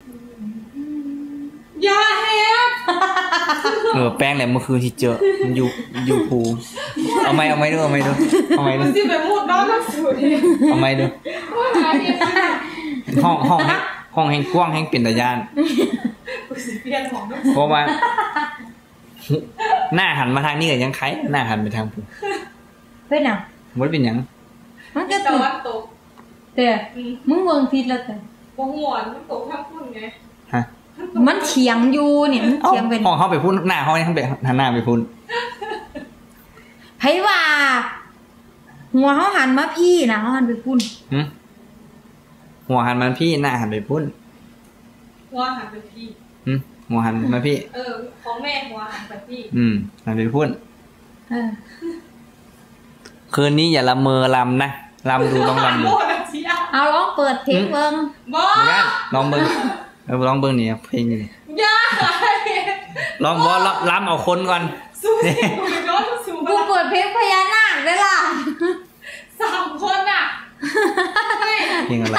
ยาแฮปแป้งแหละเมื่อคืนที่เจอมันอยู่ภูเอาไหมดูมันสิแบบมุดน้องนักสูตรเอาไหมดูห้องแห่งกว้างแห่งเป็นตะยานเพราะว่าหน้าหันมาทางนี้กับยังไคหน้าหันไปทางภูเป็นหยังมันเป็นหยังมันก็ตกแต่มึงเมืองทิศแล้วแต่วงหวนมันตกทั้งพุ่นไงฮะมันเฉียงอยู่เนี่ยมันเฉียงเป็นห้องเขาไปพุ่นหน้าห้องนี้เขาไปหันหน้าไปพุ่นไผว่าหัวเขาหันมาพี่นะเขาหันไปพุ่นหัวหันมาพี่หน้าหันไปพุ่นหัวหันไปพี่หัวหันมาพี่ของแม่หัวหันไปพี่หันไปพุ่นคืนนี้อย่าละเมอลำนะลำดูต้องลำดูเอาลองเปิดเพลงเบิ้งลองเบิ้งลองเบิ้งนี่เพลงนี่ลองลำเอาคนก่อนกูเปิดเพลงพญานาคได้ล่ะ 3 คนอ่ะเพลงอะไร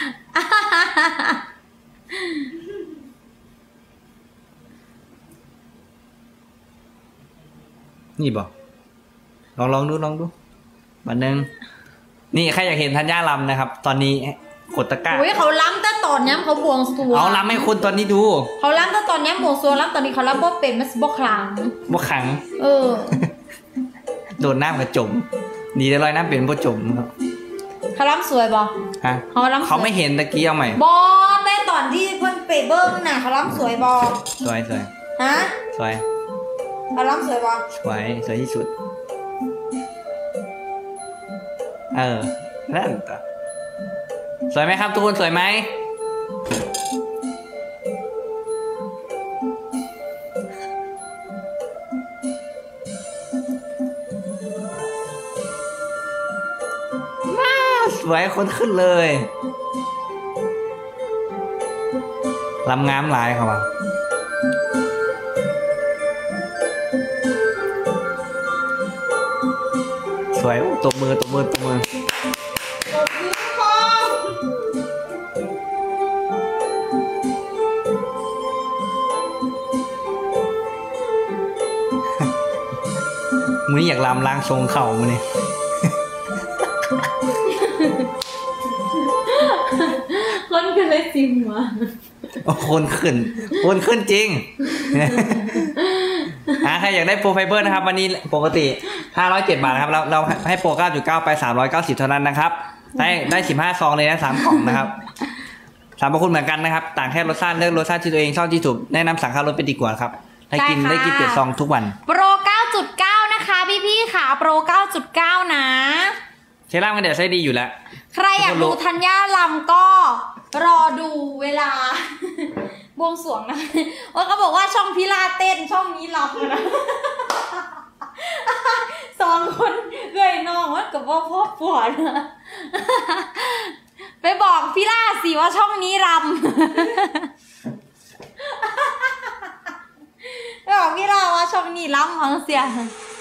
นี่บอกลองดูบันนึงนี่ใครอยากเห็นธัญญาลำนะครับตอนนี้กดตะกร้าเขาล้ำแต่ตอนนี้เขาบวงสรวงเอาล้ำให้คนตอนนี้ดูเขาล้ำแต่ตอนนี้บวงสรวงล้ำตอนนี้เขาล้ำบ่เป็นมันบ่คลังโดนน้ำกระจมดีแต่ลอยน้ำเป็นบ่จมครับเขาล้ำสวยบ่ฮะเขาไม่เห็นตะกี้เอาใหม่บ่แต่ตอนที่เพิ่นเปเบิ้งน่ะเขาล้ำสวยบ่สวยฮะสวยเขาล้ำสวยบ่สวยที่สุดนั่นต่อสวยไหมครับทุกคนสวยไหมสวยคนขึ้นเลยลำงามหลายครับสวยตบมือมึงอยากลำล้างทรงเข่ามึงเนี่ยคนขึ้นเลยจริงวะคนขึ้นจริงใครอยากได้โปรไฟเบอร์นะครับวันนี้ปกติ507 บาทนะครับเราให้โปร 9.9 ไป390เท่านั้นนะครับได้15 ซองเลยนะ3 กล่องนะครับสามพวกคุณเหมือนกันนะครับต่างแค่รสชาติเลือกรสชาติที่ตัวเองชอบที่สุดแนะนำสั่งข้าวรถไปดีกว่าครับได้กินเปลี่ยนซองทุกวันโปร 9.9 นะคะพี่ค่ะโปร 9.9 นะเชล่ามันเดี๋ยวใช้ดีอยู่แล้วใครอยากดูธัญญาลำก็รอดูเวลาบวงสรวงนะว่าเขาบอกว่าช่องพิลาเต้นช่องนี้ลำนะ2 คนเลยน้องว่ากับว่าพ่อปวดไปบอกพิลาสิว่าช่องนี้ลำไปบอกพิลาว่าช่องนี้ลำเอาเสีย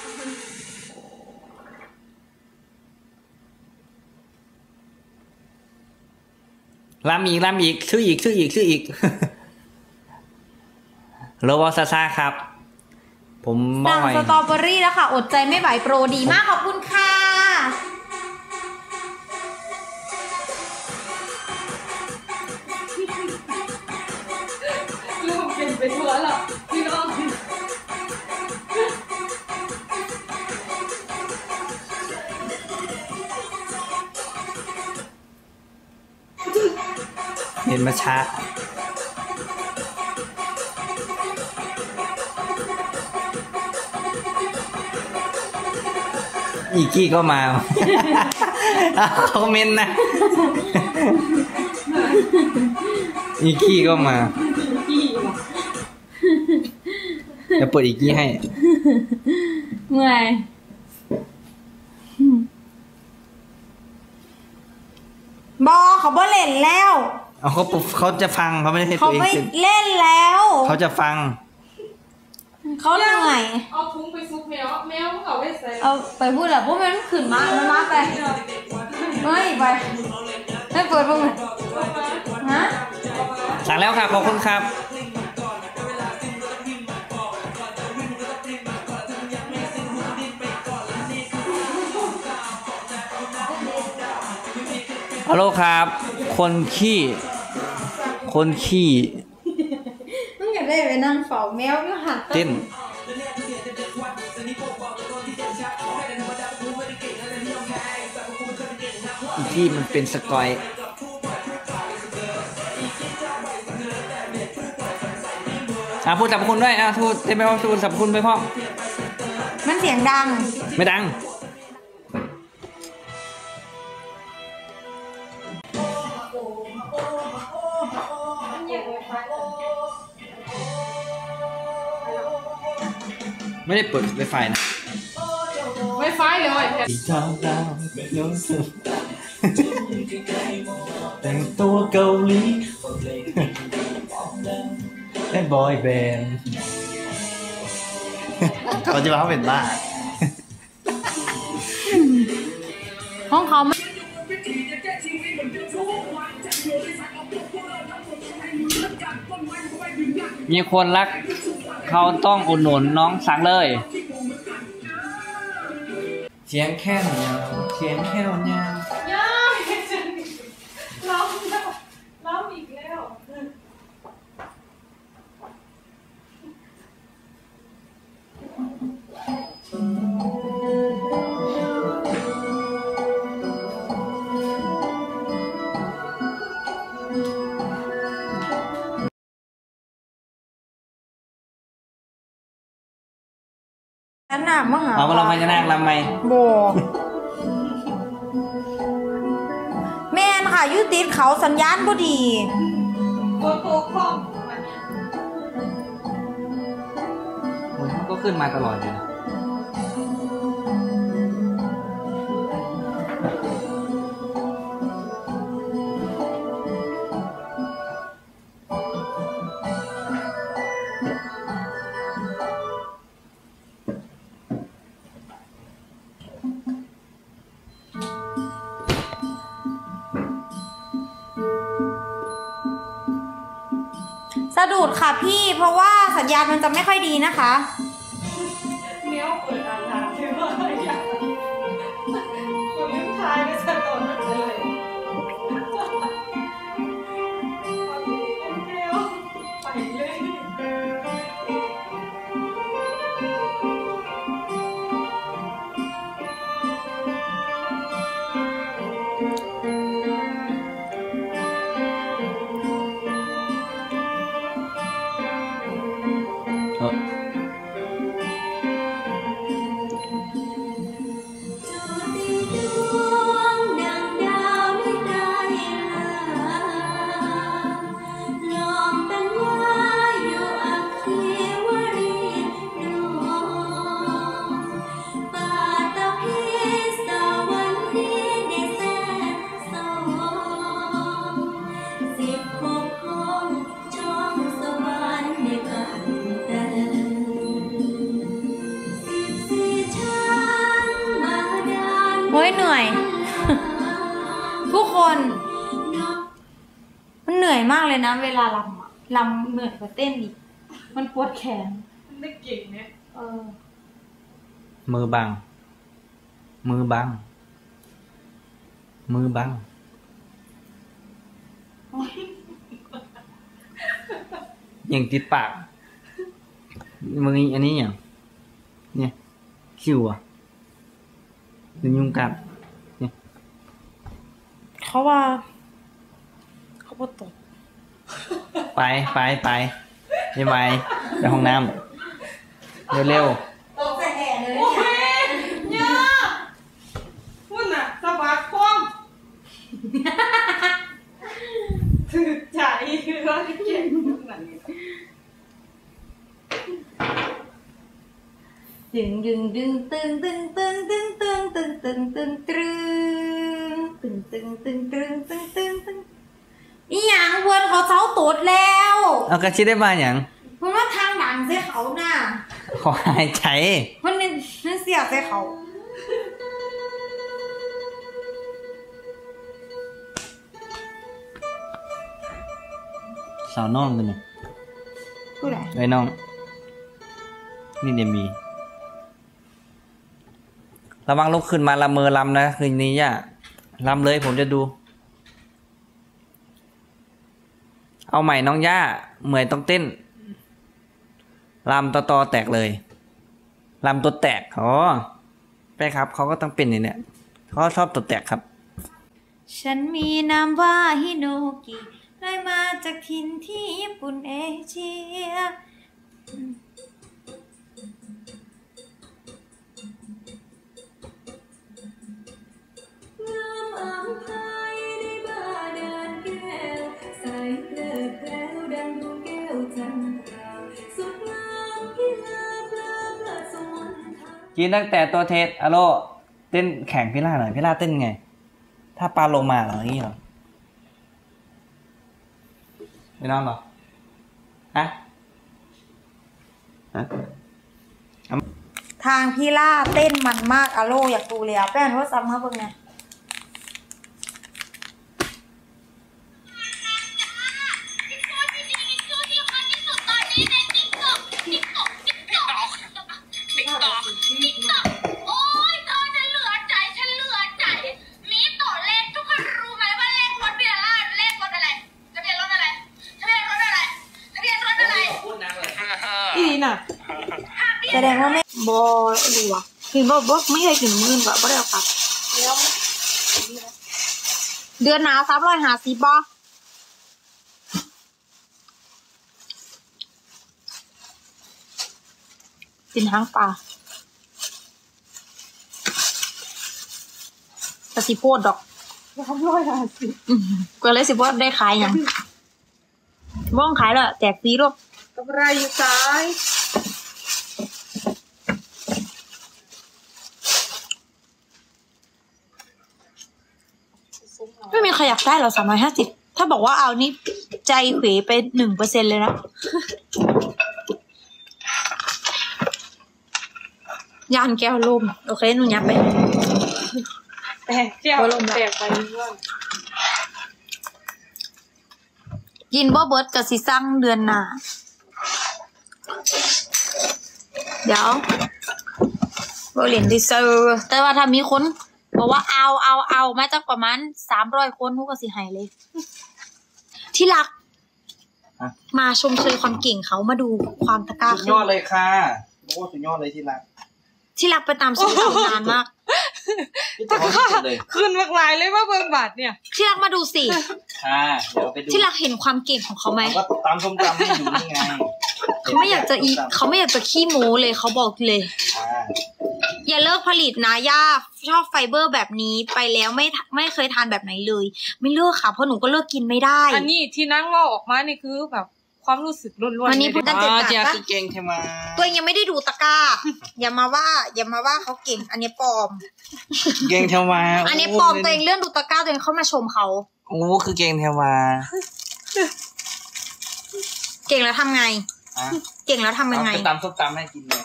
ลำอีกชื่ออีกโรบอซาซาครับผมสั่งสตรอเบอรี่แล้วค่ะอดใจไม่ไหวโปรดีมากขอบคุณค่ะลูกเป็นไปทั่วหรอพี่น้องเห็นมาช้าอีกี้ก็มาคอมเมนต์นะอีกี้ก็มาจะเปิดอีกี้ให้เมื่อยบอเขาบ่เล่นแล้วเขาจะฟังเขาไม่ได้ให้ตัวเองเขาไม่เล่นแล้วเขาจะฟังเขาเหนื่อยเอาพุงไปซุกแมวเขาไปใส่เอาไปพูดแหละพวกมันขึ้นมามันมาไปไม่ไปไม่เปิดพวกมันฮะใสั่งแล้วครับขอบคุณครับฮัลโหลครับคนขี้มึงอยากได้ไปนั่งเฝ้าแมวก็หัดเต้นอีกี้มันเป็นสกอยพูดสรรพคุณด้วยพูดเต้นไปพ่อพูดสรรพคุณไปพ่อมันเสียงดังไม่ดังไม่ได้เปิดไวไฟนะไวไฟเลยแต่งตัวเกาหลีเป็นบอยแบนด์เขาจะมาเป็นบ้าห้องเขาไม่มีคนรักเขาต้องอุดหนุนน้องสังเลยเสียงแค่วเนี่ยเสียงแค่วเนี่ยย่าร้องอีกแล้วนั่นน่ะมหาเอามาลำไมจะนั่งลำไมโบแม่นค่ะยุติดเขาสัญญาณบ่ดีโกโก้คอมวันนี้มันก็ขึ้นมาตลอดอยู่นะสะดุดค่ะพี่เพราะว่าสัญญาณมันจะไม่ค่อยดีนะคะเนี้ยเปิดอ่านใช่ไหมอย่างคนลืมทายไม่สะดุดเลยไปเลยเฮ้ยเหนื่อย ทุกคนมันเหนื่อยมากเลยนะเวลาลำเหนื่อยกว่าเต้นอีกมันปวดแขนไม่เก่งเนี่ยมือบังอย่างติดปากมืออันนี้อย่างเนี่ยคิวอ่ะเป็นยุงกัดเนี่ยเขาว่าเขาปวดตกไปยังไงไปห้องน้ำเร็วตกใส่แห่เลยโอ้ยเนี่ยพูดน่ะสะบัดคว่ำถือใจคือว่าเก่งขนาดนี้ตึงอีหยังเพื่อนเขาเช้าตูดแล้วๆเอากระชิดได้มาอย่างเพื่อนว่าทางดังใส่เขาน่ะขอหายใจเพื่อนนั่นเสียใส่เขาคสาวน้องกันเนี่ยผู้ใดไอ้น้อง นี่เดมีระวังลุกขึ้นมาละเมอลำนะคืนนี้ย่าลำเลยผมจะดู เอาใหม่น้องย่าเหมยต้องเต้นลำตอแตกเลยลำตัวแตกอ๋อไปครับเขาก็ต้องเป็นอย่างเนี้ยเขาชอบตัวแตกครับฉันมีนามว่าฮิโนกิได้มาจากถิ่นที่ญี่ปุ่นเอเชียกินตั้งแต่ตัวเทสอะโลเต้นแข่งพี่ล่าหน่อยพี่ล่าเต้นไง ถ้าปลาโลมาเหรออย่างนี้เหรอไม่นอนเหรอฮะทางพี่ล่าเต้นมันมากอะโลอยากดูเลยอะแป้งว่าซ้ำมาเบิ่งเนี่ยโอ้ยเธอฉันเหลือใจมีตัวเลขทุกคนรู้ไหมว่าเลขรถเบียร์ล่าเลขรถอะไรทะเบียนรถอะไรทะเบียนรถอะไรทะเบียนรถอะไรอีนี่น่ะแสดงว่าไม่บอดูอะกินบ่ไม่เคยกินมื้อแบบบ่ได้เอากลับเดือนหนาว350บ่กินทั้งปลาแต่สิโพดดอกก็เลยสิโพดได้ขายอย่างว่องขายแล้วแจกฟรีลูกกำไรอยู่ซ้ายไม่มีใครอยากได้หรอ350ถ้าบอกว่าเอานี่ใจเขวไป1%เลยนะยานแก้วลมโอเคหนูยับไปแตกแก้วแตกไปว่ากินบ่เบิร์ดกับสิสั่งเดือนหน้าเดี๋ยวบ่เรียนดิเซอร์แต่ว่าถ้ามีคนบอกว่าเอามาจากประมาณ300คนหนูก็สิให้เลย ที่รัก มาชมเชยความเก่งเขามาดูความตะกร้าสุดยอดเลยค่ะโอ้สุดยอดเลยที่รักที่รักไปตามสูตรนานมากพี่จะที่สุดเลยขึ้นมากลายเลยว่าเบิ่งบาทเนี่ยที่รักมาดูสิค่ะเดี๋ยวไปดูที่รักเห็นความเก่งของเขาไหมก็ตามส้มตำให้อยู่นี่ไงเขาไม่อยากจะขี้โม้เลยเขาบอกเลยค่ะอย่าเลิกผลิตนะย่าชอบไฟเบอร์แบบนี้ไปแล้วไม่เคยทานแบบไหนเลย ไม่เลิกค่ะเพราะหนูก็เลิกกินไม่ได้อันนี้ที่นั่งว่าออกมานี่คือแบบความรู้สึกล้วนๆวันนี้พูดเลยตั้งเจียคือเก่งใช่ไหมตัวเองยังไม่ได้ดูตะกร้า อย่ามาว่าเขาเก่ง อันนี้ปลอมเก่งใช่ไหมอันนี้ปลอมตัวเองเลื่อนดูตะกร้าตัวเองเข้ามาชมเขาโอ้คือเก่งใช่ไหมเก่งแล้วทำไง เก่งแล้วทำยังไงไปตามส้มตำให้กินเลย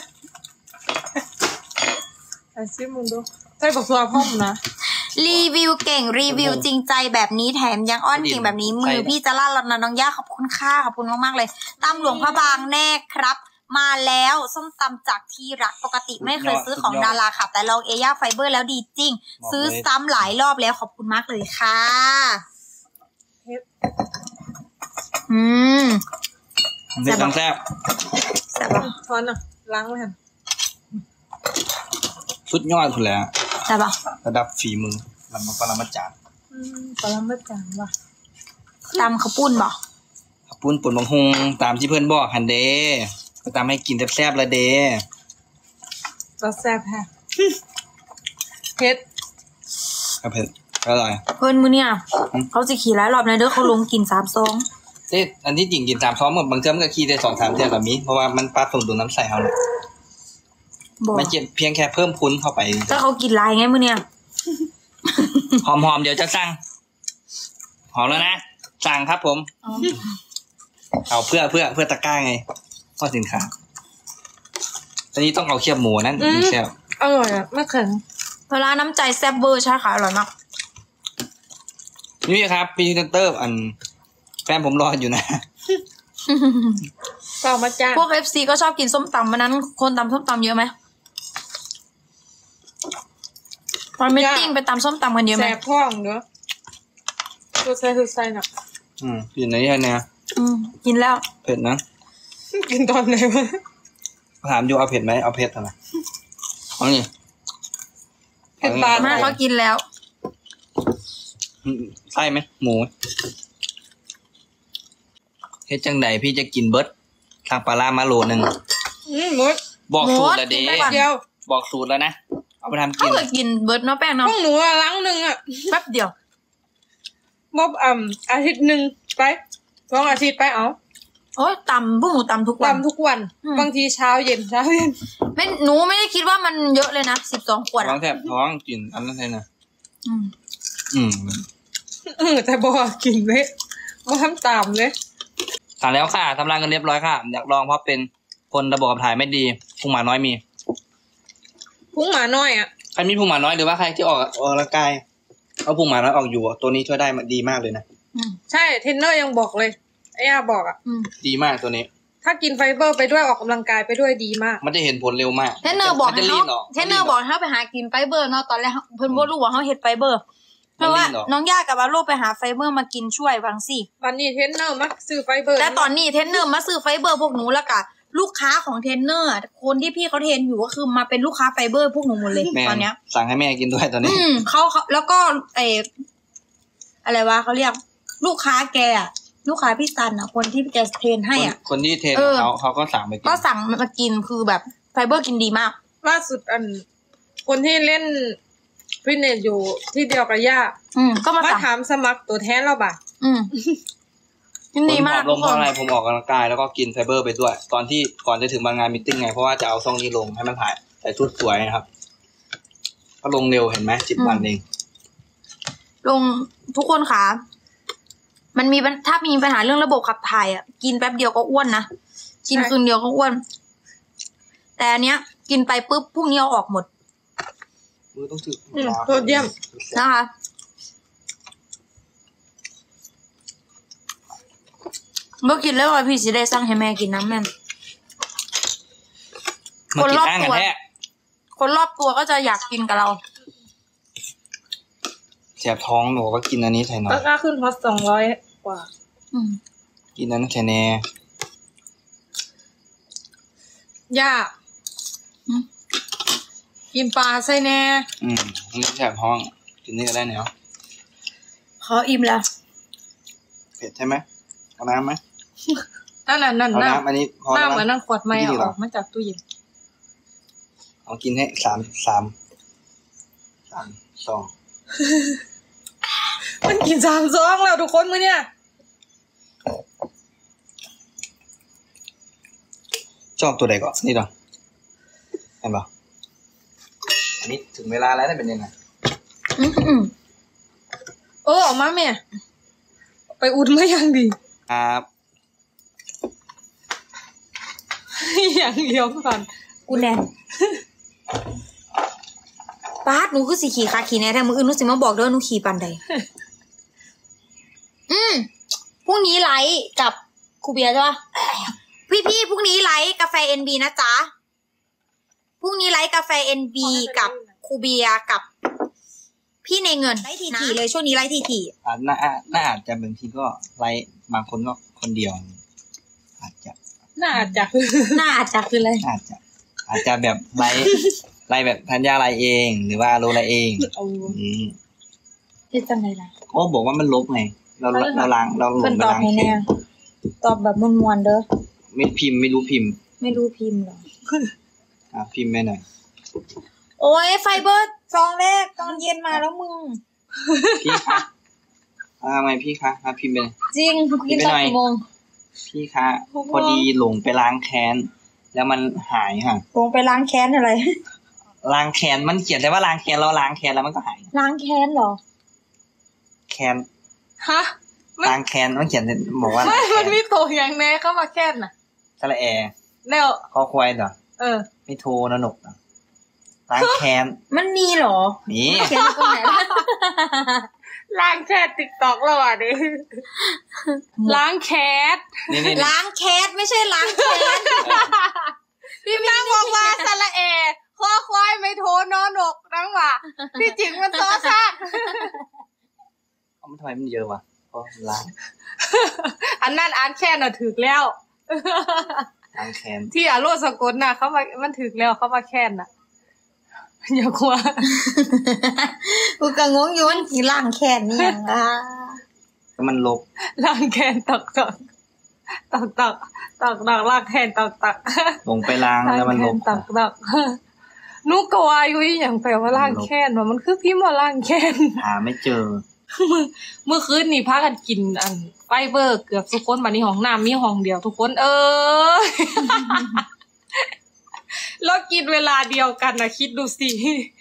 ไอ้ซิมึงดูใส่บักซัวพ่อมนะรีวิวเก่งรีวิวจริงใจแบบนี้แถมยังอ้อนเก่งแบบนี้มือพี่จะลั่นแล้วนะน้องย่าขอบคุณค่ะขอบคุณมากๆเลยตำหลวงพระบางแน่ครับ มาแล้วส้มตำจากที่รักปกติไม่เคยซื้อของดาราค่ะแต่ลองเอย่าไฟเบอร์แล้วดีจริง ซื้อซ้ำหลายรอบแล้วขอบคุณมากเลยค่ะเด็ดต้องแซ่บแซ่บปะทอนอ่ะล้างไว้หันสุดยอดคุณแล้วแซ่บปะระดับฝีมือลำปรมาจารย์ปลาไม่จางว่ะตำข้าวปุ้นบ่ปุ้นป่นบางฮงตามที่เพื่อนบอกหันเด้ก็ตามให้กินแซ่บๆละเด้ปลาแซ่บแฮะเผ็ดครับเผ็ดอร่อยเพื่อนมือเนี่ยเขาจะขี่หลายรอบในเด้อเขาลงกิน3 ซองเต้อันที่จริงกินตามท้องหมดบางเทื่อมันก็ขี้ได้2-3เทื่อแบบนี้เพราะว่ามันปลาส่งดูดน้ำใส่เขาเลยบอกมันเพียงแค่เพิ่มพุ้นเข้าไปแต่เขากินหลายไงมือเนี่ยหอมๆเดี๋ยวจะสั่งหอมแล้วนะสั่งครับผมเอาเพื่อตะกร้าไงข้อสินค้าตอนนี้ต้องเอาเคียบหมูนั่นเคียบอร่อยอ่ะไม่แข็งเวลาน้ำใจแซ่บเบอร์ใช่ค่ะอร่อยมากนี่ครับพรีเซนเตอร์อันแฟนผมรออยู่นะก็มาจ้าพวก FC ก็ชอบกินส้มตำวันนั้นคนตำส้มตำเยอะไหมตอนมิทติ้งไปตำส้มตำกันเยอะไหแสมบท้องเนอะตัวใส่หนักกินไหนเนี่ยกินแล้วเผ็ดนะกินตอนไหนวะถามอยู่เอาเผ็ดไหมเอาเผ็ดนะเอานี่เผ็ดปลามาเขากินแล้วไส้ไหมหมูเฮ็ดจังใดพี่จะกินเบิร์ดทางปลาล่ามาโลนึงหมดบอกสูตรแล้วเด้กินไปก่อนเดียวบอกสูตรแล้วนะเอาไปทำกิเขานเคยกินเบิร์ดเนาะแป้งเนาะพวกหนูอะล้างหนึ่งอะแป๊บเดียวมอบอาทิตย์หนึ่งไป2 อาทิตย์ไปเอาโอ้ยตำพวกหนูตำทุกวันตำทุกวัน บางทีเช้าเย็นไม่หนูไม่ได้คิดว่ามันเยอะเลยนะ12 ขวดท้ออะงแทบท้องกินอันนั้นเลยนะอืมแต่บอกกินเลยบ่ทำตามเลยสั่งแล้วค่ะทำรางกันเรียบร้อยค่ะอยากลองเพราะเป็นคนระบบขับถ่ายไม่ดีพุงหมาน้อยมีพุงหมาน้อยอะใครมีพุงหมาน้อยหรือว่าใครที่ออกกำลังกายเอาพุงหมาน้อยออกอยู่ตัวนี้ช่วยได้มันดีมากเลยนะใช่เทรนเนอร์ยังบอกเลยไอ้ย่าบอกอะดีมากตัวนี้ถ้ากินไฟเบอร์ไปด้วยออกกำลังกายไปด้วยดีมากมันจะเห็นผลเร็วมากเทรนเนอร์บอกมันให้จะรีดออกเทรนเนอร์บอกให้เขาไปหากินไฟเบอร์เนาะตอนแรกเพิ่นบ่รู้ว่าเขาเฮ็ดไฟเบอร์เพราะว่าน้องย่ากับอาโลไปหาไฟเบอร์มากินช่วยบางสิวันนี้เทรนเนอร์มาซื้อไฟเบอร์แต่ตอนนี้เทรนเนอร์มาซื้อไฟเบอร์พวกหนูแล้วก็ลูกค้าของเทรนเนอร์คนที่พี่เขาเทรนอยู่ก็คือมาเป็นลูกค้าไฟเบอร์พวกหนูหมดเลยแม่ตอนเนี้ยสั่งให้แม่กินด้วยตอนนี้เขาแล้วก็อะไรวะเขาเรียกลูกค้าแกอะลูกค้าพี่ซันอะคนที่แกเทรนให้อะคนที่เทรนเออเขาก็สั่งไปกินก็สั่งมากินคือแบบไฟเบอร์กินดีมากล่าสุดคนที่เล่นฟิตเนสอยู่ที่เดียวกับย่าก็มามาสั่งถามสมัครตัวแทนเราบ่ะกินดีมากผมผอมลงเพราะอะไรผมออกกำลังกายแล้วก็กินไฟเบอร์ไปด้วย ตอนที่ก่อนจะถึงงานมิทติ้งไงเพราะว่าจะเอาช่องนี้ลงให้มันถ่ายใส่ชุดสวยนะครับก็ลงเร็วเห็นไหม10 วันเองลงทุกคนค่ะมันมีถ้ามีปัญหาเรื่องระบบขับถ่ายอ่ะกินแป๊บเดียวก็อ้วนนะกินคืนเดียวก็อ้วนแต่อันเนี้ย กินไปปุ๊บพรุ่งนี้เอาออกหมดมือต้องถือโซเดียมนะคะเมื่อกินแล้วอะพี่สิได้สั่งให้แม่กินน้ำแม่มากินอ้างกันแท้คนรอบตัวก็จะอยากกินกับเราแสบท้องหนูก็กินอันนี้ใส่หน่อยราคาขึ้นฮอต200 กว่ากินอันนั้นใส่แน่ย่ากินปลาใส่แน่อันนี้แสบท้องกินนี่ก็ได้เนี่ยเขาอิ่มแล้วเผ็ดใช่ไหมเอาน้ำไหมนั่นเอาน้ำอันนี้พอแล้วน้ำเหมือนนะนั่งขวดไม่นี่เอาดีกอว่าอกมาจากตู้เย็นเอากินให้3 2 มันกิน3 ซองแล้วทุกคนมื้อเนี่ยชอบตัวใดก่อนนี่เหรอเห็นปะอันนี้ถึงเวลาแล้วได้เป็นยังไงออกมาแม่ไปอุ่นมาอย่างดีครับอย่างเดียวก่อนกูแน่ป้าดหนูคือสีขี่ขาขี่แน่แท้มืออื่นหนูสิมาบอกเด้อหนูขี่ปันใดพรุ่งนี้ไลฟ์กับครูเบียร์ใช่ปะพี่พรุ่งนี้ไลฟ์กาแฟ NB นะจ๊ะพรุ่งนี้ไลฟ์กาแฟ NB กับครูเบียร์กับพี่ในเงินไลฟ์ทีเลยช่วงนี้ไลฟ์ทีน่าอาจจะบางทีก็ไลฟ์บางคนก็คนเดียว อาจจะน่าจะน่าอาจจะคืออะไรอาจจะแบบไลฟ์แบบธัญญาไลฟ์เองหรือว่าโรไลฟ์เองเฮ็ดจังไดล่ะก็บอกว่ามันลบไงเราล้างเราหลเพิ่งนไปตอบล้างให้แน่ตอบแบบมวนๆเด้อไม่พิมพ์ไม่รู้พิมพ์ไม่รู้พิมพ์หรอพิมพ์ไปหน่อยโอ้ยไฟเบอร์ซองแรกตอนเย็นมาแล้วมึงพี่คะทำไมพี่คะพิมพ์ไปเลยจริงกินตอนกี่โมงพี่คะพอดีหลงไปล้างแค้นแล้วมันหายค่ะลงไปล้างแค้นอะไรล้างแค้นมันเขียนแต่ว่าล้างแค้นเราล้างแค้นแล้วมันก็หายล้างแค้นเหรอแค้นฮะล้างแค้นมันเขียนบอกว่าไม่มันมีโตอย่างแน่เข้ามาแค่น่ะสระแอแล้วคอควายเหรอเไม่โทรนะหนกนะล้างแค้นมันมีเหรอนี่เขียนอยู่ตรงไหนล่ะล้างแค่ติ๊กต็อกแล้วอ่ะดิล้างแคสนี่ล้างแคสไม่ใช่ล้างแคสพี่นั่งบอกว่าสระเอข้อควายไม่โทนอนกนั่งว่าที่จริงมันซอซากทำไมมันเยอะวะก็ล้างอันนั้นอ่านแค่น่ะถึกแล้วล้างแคนที่อาโรสกลน่ะเขามามันถึกแล้วเขามาแค่นน่ะอย่ากลัวกูก็งงอยู่มันสิล้างแคสนี่หยังอ่ะก็มันลบล้างแคนตอกตอกตอกตอกตอกตอกล้างแคนตอกตอกลงไปล้างแล้วมันลบตอกตอกนุกก็ว่าอยู่อหย่างแปลว่าล้างแคนว่ามันคือพี่มาล้างแคนหาไม่เจอเมื่อคืนนี่พากันกินอันไฟเบอร์เกือบทุกคนบัดนี้ห้องน้ำมีห้องเดียวทุกคนแล้วกินเวลาเดียวกันนะคิดดูสิ